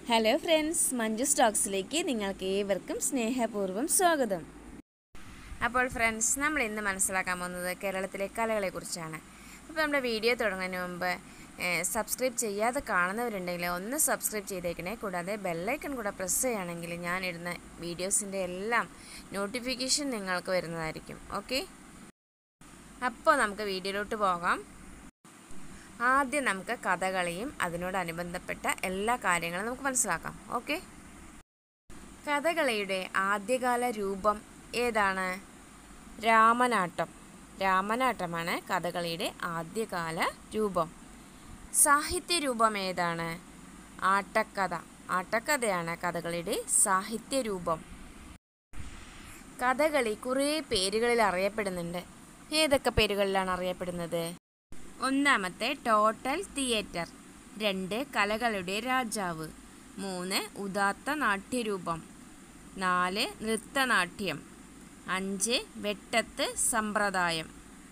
Hello friends, Manju സ്റ്റോക്സിലേക്ക് നിങ്ങൾക്ക് ഏവർക്കും സ്നേഹപൂർവ്വം സ്വാഗതം. അപ്പോൾ ഫ്രണ്ട്സ്, നമ്മൾ ഇന്ന് മനസ്സിലാക്കാൻ പോകുന്നത് കേരളത്തിലെ കലകളെക്കുറിച്ചാണ്. അപ്പോൾ നമ്മുടെ വീഡിയോ തുടങ്ങുന്നതിന് മുമ്പ് സബ്സ്ക്രൈബ് ചെയ്യാതെ കാണുന്നവരുണ്ടെങ്കിൽ ഒന്ന് സബ്സ്ക്രൈബ് ചെയ്തേക്കണേ. കൂടാതെ ബെല്ലൈക്കൺ കൂടെ പ്രസ് ചെയ്യുകയാണെങ്കിൽ ഞാനിടുന്ന വീഡിയോസിൻ്റെ എല്ലാം നോട്ടിഫിക്കേഷൻ നിങ്ങൾക്ക് വരുന്നതായിരിക്കും. ഓക്കെ, അപ്പോൾ നമുക്ക് വീഡിയോയിലോട്ട് പോകാം. ആദ്യം നമുക്ക് കഥകളിയും അതിനോടനുബന്ധപ്പെട്ട എല്ലാ കാര്യങ്ങളും നമുക്ക് മനസ്സിലാക്കാം. ഓക്കെ, കഥകളിയുടെ ആദ്യകാല രൂപം ഏതാണ്? രാമനാട്ടം. രാമനാട്ടമാണ് കഥകളിയുടെ ആദ്യകാല രൂപം. സാഹിത്യ രൂപം ഏതാണ്? ആട്ടക്കഥ. ആട്ടക്കഥയാണ് കഥകളിയുടെ സാഹിത്യ രൂപം. കഥകളി കുറേ പേരുകളിൽ അറിയപ്പെടുന്നുണ്ട്. ഏതൊക്കെ പേരുകളിലാണ് അറിയപ്പെടുന്നത്? ഒന്നാമത്തെ ടോട്ടൽ തിയേറ്റർ, 2 കലകളുടെ രാജാവ്, 3 ഉദാത്ത നാട്യരൂപം, 4 നൃത്തനാട്യം, 5 വെട്ടത്ത് സമ്പ്രദായം.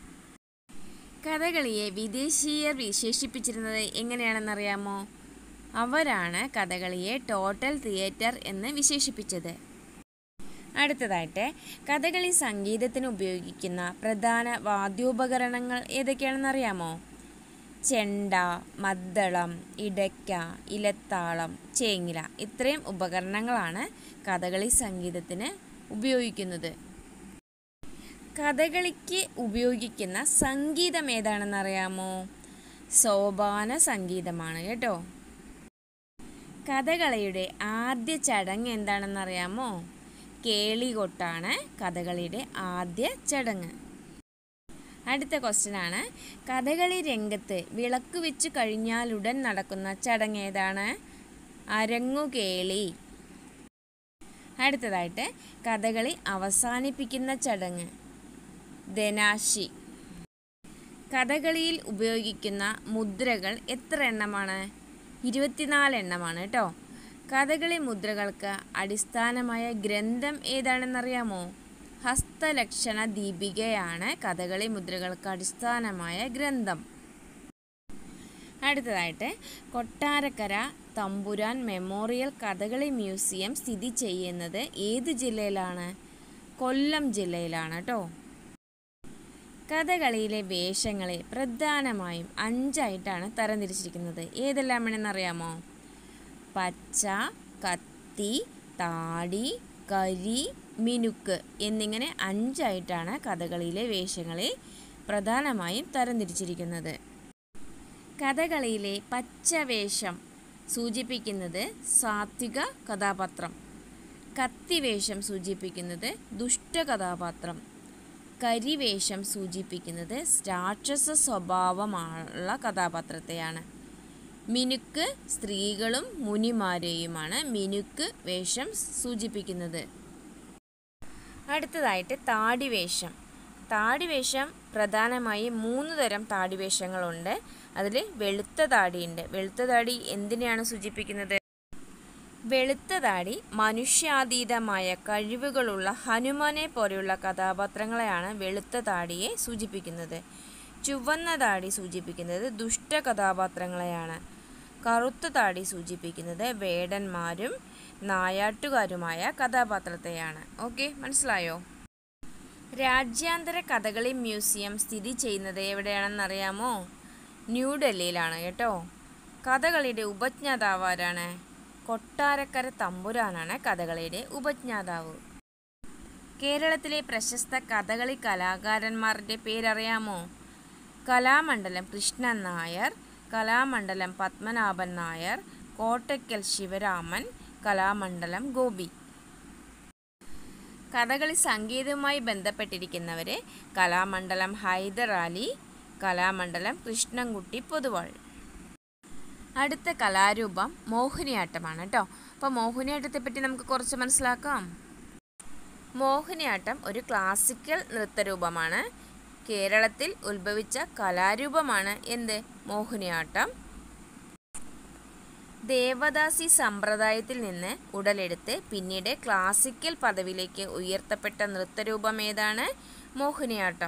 കഥകളിയെ വിദേശീയർ വിശേഷിപ്പിച്ചിരുന്നത് എങ്ങനെയാണെന്നറിയാമോ? അവരാണ് കഥകളിയെ ടോട്ടൽ തിയേറ്റർ എന്ന് വിശേഷിപ്പിച്ചത്. അടുത്തതായിട്ട് കഥകളി സംഗീതത്തിന് ഉപയോഗിക്കുന്ന പ്രധാന വാദ്യോപകരണങ്ങൾ ഏതൊക്കെയാണെന്നറിയാമോ? ചെണ്ട, മദ്ദളം, ഇടയ്ക്ക, ഇലത്താളം, ചേങ്ങില. ഇത്രയും ഉപകരണങ്ങളാണ് കഥകളി സംഗീതത്തിന് ഉപയോഗിക്കുന്നത്. കഥകളിക്ക് ഉപയോഗിക്കുന്ന സംഗീതം ഏതാണെന്നറിയാമോ? സോപാന സംഗീതമാണ് കേട്ടോ. കഥകളിയുടെ ആദ്യ ചടങ്ങ് എന്താണെന്നറിയാമോ? കേളികൊട്ടാണ് കഥകളിയുടെ ആദ്യ ചടങ്ങ്. അടുത്ത ക്വസ്റ്റ്യനാണ്, കഥകളി രംഗത്ത് വിളക്ക് വെച്ച് കഴിഞ്ഞാലുടൻ നടക്കുന്ന ചടങ്ങ് ഏതാണ്? അരങ്ങുകേളി. അടുത്തതായിട്ട് കഥകളി അവസാനിപ്പിക്കുന്ന ചടങ്ങ് ധനാശി. കഥകളിയിൽ ഉപയോഗിക്കുന്ന മുദ്രകൾ എത്ര എണ്ണമാണ്? 24 എണ്ണമാണ് കേട്ടോ. കഥകളി മുദ്രകൾക്ക് അടിസ്ഥാനമായ ഗ്രന്ഥം ഏതാണെന്നറിയാമോ? ഹസ്തലക്ഷണ ദീപികയാണ് കഥകളി മുദ്രകൾക്ക് അടിസ്ഥാനമായ ഗ്രന്ഥം. അടുത്തതായിട്ട് കൊട്ടാരക്കര തമ്പുരാൻ മെമ്മോറിയൽ കഥകളി മ്യൂസിയം സ്ഥിതി ചെയ്യുന്നത് ഏത് ജില്ലയിലാണ്? കൊല്ലം ജില്ലയിലാണ് കേട്ടോ. കഥകളിയിലെ വേഷങ്ങളെ പ്രധാനമായും 5ആയിട്ടാണ് തരംതിരിച്ചിരിക്കുന്നത്. ഏതെല്ലാമാണെന്നറിയാമോ? പച്ച, കത്തി, താടി, കരി, മിനുക്ക് എന്നിങ്ങനെ 5ആയിട്ടാണ് കഥകളിയിലെ വേഷങ്ങളെ പ്രധാനമായും തരംതിരിച്ചിരിക്കുന്നത്. കഥകളിയിലെ പച്ചവേഷം സൂചിപ്പിക്കുന്നത് സാത്വിക കഥാപാത്രം, കത്തിവേഷം സൂചിപ്പിക്കുന്നത് ദുഷ്ടകഥാപാത്രം, കരിവേഷം സൂചിപ്പിക്കുന്നത് രാക്ഷസ സ്വഭാവമുള്ള കഥാപാത്രത്തെയാണ്. മിനുക്ക് സ്ത്രീകളും മുനിമാരെയുമാണ് മിനുക്ക് വേഷം സൂചിപ്പിക്കുന്നത്. അടുത്തതായിട്ട് താടിവേഷം. താടിവേഷം പ്രധാനമായും 3 തരം താടിവേഷങ്ങളുണ്ട്. അതിൽ വെളുത്ത താടിയുണ്ട്. വെളുത്ത താടി എന്തിനെയാണ് സൂചിപ്പിക്കുന്നത്? വെളുത്ത താടി മനുഷ്യാതീതമായ കഴിവുകളുള്ള ഹനുമാനെ പോലെയുള്ള കഥാപാത്രങ്ങളെയാണ് വെളുത്ത താടിയെ സൂചിപ്പിക്കുന്നത്. ചുവന്ന താടി സൂചിപ്പിക്കുന്നത് ദുഷ്ട കഥാപാത്രങ്ങളെയാണ്. കറുത്ത താടി സൂചിപ്പിക്കുന്നത് വേടന്മാരും നായാട്ടുകാരുമായ കഥാപാത്രത്തെയാണ്. ഓക്കെ, മനസ്സിലായോ? രാജ്യാന്തര കഥകളി മ്യൂസിയം സ്ഥിതി ചെയ്യുന്നത് എവിടെയാണെന്നറിയാമോ? ന്യൂഡൽഹിയിലാണ് കേട്ടോ. കഥകളിയുടെ ഉപജ്ഞാതാവ് ആരാണ്? കൊട്ടാരക്കര തമ്പുരാനാണ് കഥകളിയുടെ ഉപജ്ഞാതാവ്. കേരളത്തിലെ പ്രശസ്ത കഥകളി കലാകാരന്മാരുടെ പേരറിയാമോ? കലാമണ്ഡലം കൃഷ്ണൻ നായർ, കലാമണ്ഡലം പത്മനാഭൻ നായർ, കോട്ടയ്ക്കൽ ശിവരാമൻ, കലാമണ്ഡലം ഗോപി. കഥകളി സംഗീതവുമായി ബന്ധപ്പെട്ടിരിക്കുന്നവരെ കലാമണ്ഡലം ഹൈദർ അലി, കലാമണ്ഡലം കൃഷ്ണൻകുട്ടി പൊതുവാൾ. അടുത്ത കലാരൂപം മോഹിനിയാട്ടമാണ് കേട്ടോ. അപ്പോൾ മോഹിനിയാട്ടത്തെപ്പറ്റി നമുക്ക് കുറച്ച് മനസ്സിലാക്കാം. മോഹിനിയാട്ടം ഒരു ക്ലാസിക്കൽ നൃത്തരൂപമാണ്. കേരളത്തിൽ ഉത്ഭവിച്ച കലാരൂപമാണ് എന്ത്? മോഹിനിയാട്ടം. ദേവദാസി സമ്പ്രദായത്തിൽ നിന്ന് ഉടലെടുത്ത് പിന്നീട് ക്ലാസിക്കൽ പദവിയിലേക്ക് ഉയർത്തപ്പെട്ട നൃത്തരൂപം ഏതാണ്? മോഹിനിയാട്ടം.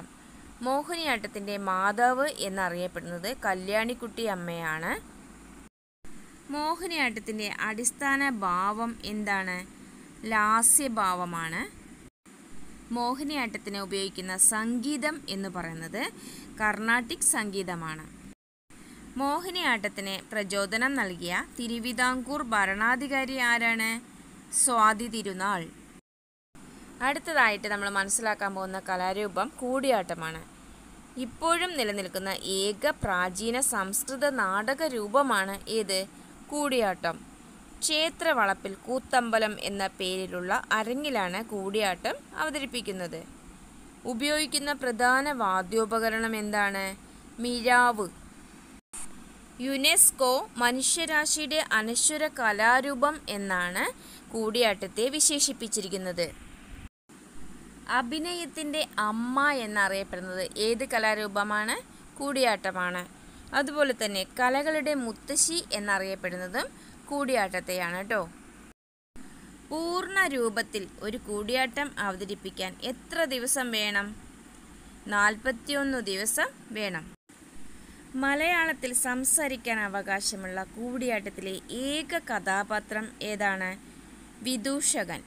മോഹിനിയാട്ടത്തിൻ്റെ മാതാവ് എന്നറിയപ്പെടുന്നത് കല്യാണിക്കുട്ടി അമ്മയാണ്. മോഹിനിയാട്ടത്തിൻ്റെ അടിസ്ഥാന ഭാവം എന്താണ്? ലാസ്യഭാവമാണ്. മോഹിനിയാട്ടത്തിന് ഉപയോഗിക്കുന്ന സംഗീതം എന്ന് പറയുന്നത് കർണാട്ടിക് സംഗീതമാണ്. മോഹിനിയാട്ടത്തിന് പ്രചോദനം നൽകിയ തിരുവിതാംകൂർ ഭരണാധികാരി ആരാണ്? സ്വാതി തിരുനാൾ. അടുത്തതായിട്ട് നമ്മൾ മനസ്സിലാക്കാൻ പോകുന്ന കലാരൂപം കൂടിയാട്ടമാണ്. ഇപ്പോഴും നിലനിൽക്കുന്ന ഏക പ്രാചീന സംസ്കൃത നാടക രൂപമാണ് ഏത്? കൂടിയാട്ടം. ക്ഷേത്രവളപ്പിൽ കൂത്തമ്പലം എന്ന പേരിലുള്ള അരങ്ങിലാണ് കൂടിയാട്ടം അവതരിപ്പിക്കുന്നത്. ഉപയോഗിക്കുന്ന പ്രധാന വാദ്യോപകരണം എന്താണ്? മിഴാവ്. യുനെസ്കോ മനുഷ്യരാശിയുടെ അനശ്വര കലാരൂപം എന്നാണ് കൂടിയാട്ടത്തെ വിശേഷിപ്പിച്ചിരിക്കുന്നത്. അഭിനയത്തിൻ്റെ അമ്മ എന്നറിയപ്പെടുന്നത് ഏത് കലാരൂപമാണ്? കൂടിയാട്ടമാണ്. അതുപോലെ തന്നെ കലകളുടെ മുത്തശ്ശി എന്നറിയപ്പെടുന്നതും കൂടിയാട്ടത്തെയാണ് കേട്ടോ. പൂർണ്ണ രൂപത്തിൽ ഒരു കൂടിയാട്ടം അവതരിപ്പിക്കാൻ എത്ര ദിവസം വേണം? 41 ദിവസം വേണം. മലയാളത്തിൽ സംസാരിക്കാൻ അവകാശമുള്ള കൂടിയാട്ടത്തിലെ ഏക കഥാപാത്രം ഏതാണ്? വിദൂഷകൻ.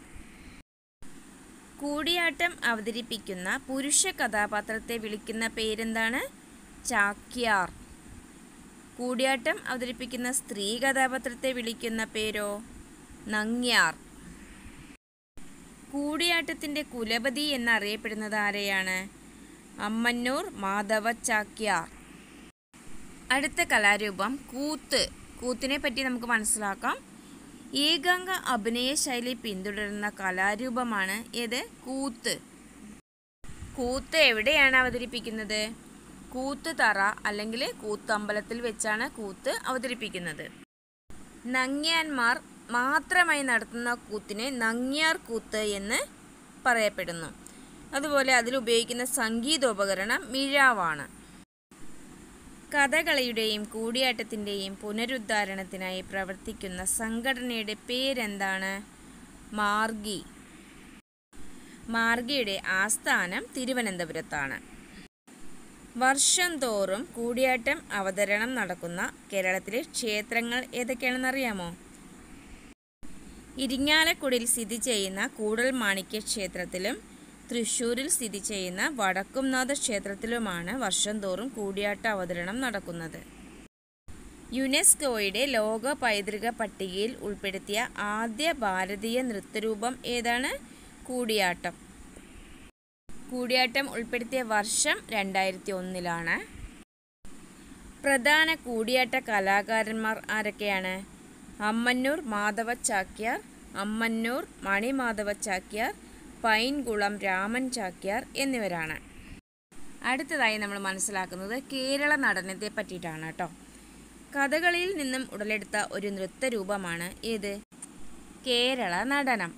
കൂടിയാട്ടം അവതരിപ്പിക്കുന്ന പുരുഷ കഥാപാത്രത്തെ വിളിക്കുന്ന പേരെന്താണ്? ചാക്യാർ. കൂടിയാട്ടം അവതരിപ്പിക്കുന്ന സ്ത്രീ കഥാപാത്രത്തെ വിളിക്കുന്ന പേരോ? നങ്ങ്യാർ. കൂടിയാട്ടത്തിൻ്റെ കുലപതി എന്നറിയപ്പെടുന്നത് ആരെയാണ്? അമ്മന്നൂർ മാധവ ചാക്യാർ. അടുത്ത കലാരൂപം കൂത്ത്. കൂത്തിനെ പറ്റി നമുക്ക് മനസ്സിലാക്കാം. ഏകാംഗ അഭിനയ ശൈലി പിന്തുടരുന്ന കലാരൂപമാണ് ഏത്? കൂത്ത്. കൂത്ത് എവിടെയാണ് അവതരിപ്പിക്കുന്നത്? കൂത്ത് തറ അല്ലെങ്കിൽ കൂത്തമ്പലത്തിൽ വെച്ചാണ് കൂത്ത് അവതരിപ്പിക്കുന്നത്. നങ്ങ്യാന്മാർ മാത്രമായി നടത്തുന്ന കൂത്തിനെ നങ്ങ്യാർ കൂത്ത് എന്ന് പറയപ്പെടുന്നു. അതുപോലെ അതിലുപയോഗിക്കുന്ന സംഗീതോപകരണം മിഴാവാണ്. കഥകളിയുടെയും കൂടിയാട്ടത്തിൻ്റെയും പുനരുദ്ധാരണത്തിനായി പ്രവർത്തിക്കുന്ന സംഘടനയുടെ പേരെന്താണ്? മാർഗി. മാർഗിയുടെ ആസ്ഥാനം തിരുവനന്തപുരത്താണ്. വർഷം തോറും കൂടിയാട്ടം അവതരണം നടക്കുന്ന കേരളത്തിലെ ക്ഷേത്രങ്ങൾ ഏതൊക്കെയാണെന്നറിയാമോ? ഇരിങ്ങാലക്കുടിയിൽ സ്ഥിതി ചെയ്യുന്ന കൂടൽമാണിക്യ ക്ഷേത്രത്തിലും തൃശ്ശൂരിൽ സ്ഥിതി ചെയ്യുന്ന വടക്കുംനാഥ ക്ഷേത്രത്തിലുമാണ് വർഷം തോറും കൂടിയാട്ട അവതരണം നടക്കുന്നത്. യുനെസ്കോയുടെ ലോക പൈതൃക പട്ടികയിൽ ഉൾപ്പെടുത്തിയ ആദ്യ ഭാരതീയ നൃത്തരൂപം ഏതാണ്? കൂടിയാട്ടം. കൂടിയാട്ടം ഉൾപ്പെടുത്തിയ വർഷം 2001 പ്രധാന കൂടിയാട്ട കലാകാരന്മാർ ആരൊക്കെയാണ്? അമ്മന്നൂർ മാധവ ചാക്യാർ, അമ്മന്നൂർ മണിമാധവ ചാക്യാർ, പൈൻകുളം രാമൻ ചാക്യാർ എന്നിവരാണ്. അടുത്തതായി നമ്മൾ മനസ്സിലാക്കുന്നത് കേരള നടനത്തെ പറ്റിയിട്ടാണ് കേട്ടോ. കഥകളിയിൽ നിന്നും ഉടലെടുത്ത ഒരു നൃത്തരൂപമാണ് ഏത്? കേരള നടനം.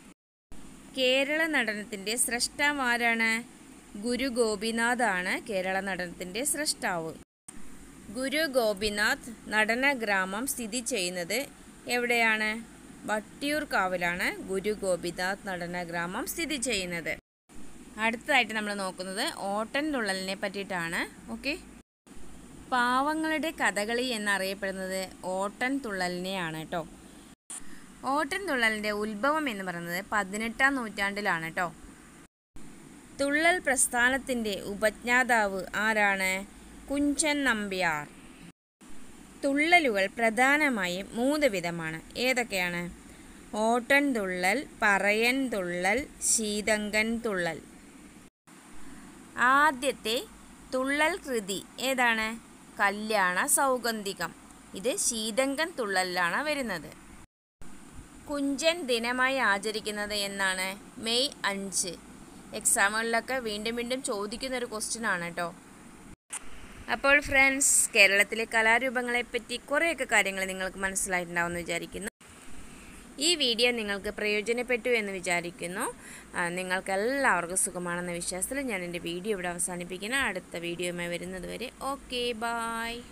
കേരള നടനത്തിൻ്റെ സ്രഷ്ടാവ് ആരാണ്? ഗുരു ഗോപിനാഥ് ആണ് കേരള നടനത്തിൻ്റെ സ്രഷ്ടാവ്. ഗുരു ഗോപിനാഥ് നടന ഗ്രാമം സ്ഥിതി ചെയ്യുന്നത് എവിടെയാണ്? വട്ടിയൂർക്കാവിലാണ് ഗുരു ഗോപിനാഥ് നടന ഗ്രാമം സ്ഥിതി ചെയ്യുന്നത്. അടുത്തതായിട്ട് നമ്മൾ നോക്കുന്നത് ഓട്ടൻ തുള്ളലിനെ പറ്റിയിട്ടാണ്. ഓക്കെ, പാവങ്ങളുടെ കഥകളി എന്നറിയപ്പെടുന്നത് ഓട്ടൻ തുള്ളലിനെയാണ് കേട്ടോ. ഓട്ടൻ തുള്ളലിൻ്റെ ഉത്ഭവം എന്ന് പറയുന്നത് 18-ാം നൂറ്റാണ്ടിലാണ് കേട്ടോ. തുള്ളൽ പ്രസ്ഥാനത്തിൻ്റെ ഉപജ്ഞാതാവ് ആരാണ്? കുഞ്ചൻ നമ്പ്യാർ. തുള്ളലുകൾ പ്രധാനമായും 3 വിധമാണ്. ഏതൊക്കെയാണ്? ഓട്ടൻ തുള്ളൽ, പറയൻ തുള്ളൽ, ശീതങ്കൻ തുള്ളൽ. ആദ്യത്തെ തുള്ളൽ കൃതി ഏതാണ്? കല്യാണ സൗഗന്ധികം. ഇത് ശീതങ്കൻ തുള്ളലിലാണ് വരുന്നത്. കുഞ്ചൻ ദിനമായി ആചരിക്കുന്നത് എന്നാണ്? മെയ് 5. എക്സാമുകളിലൊക്കെ വീണ്ടും വീണ്ടും ചോദിക്കുന്നൊരു ക്വസ്റ്റ്യൻ ആണ് കേട്ടോ. അപ്പോൾ ഫ്രണ്ട്സ്, കേരളത്തിലെ കലാരൂപങ്ങളെപ്പറ്റി കുറേയൊക്കെ കാര്യങ്ങൾ നിങ്ങൾക്ക് മനസ്സിലായിട്ടുണ്ടാവുമെന്ന് വിചാരിക്കുന്നു. ഈ വീഡിയോ നിങ്ങൾക്ക് പ്രയോജനപ്പെട്ടു എന്ന് വിചാരിക്കുന്നു. നിങ്ങൾക്ക് എല്ലാവർക്കും സുഖമാണെന്ന വിശ്വാസത്തിൽ ഞാൻ എൻ്റെ വീഡിയോ ഇവിടെ അവസാനിപ്പിക്കുന്നു. അടുത്ത വീഡിയോയുമായി വരുന്നത് വരെ ഓക്കെ, ബായ്.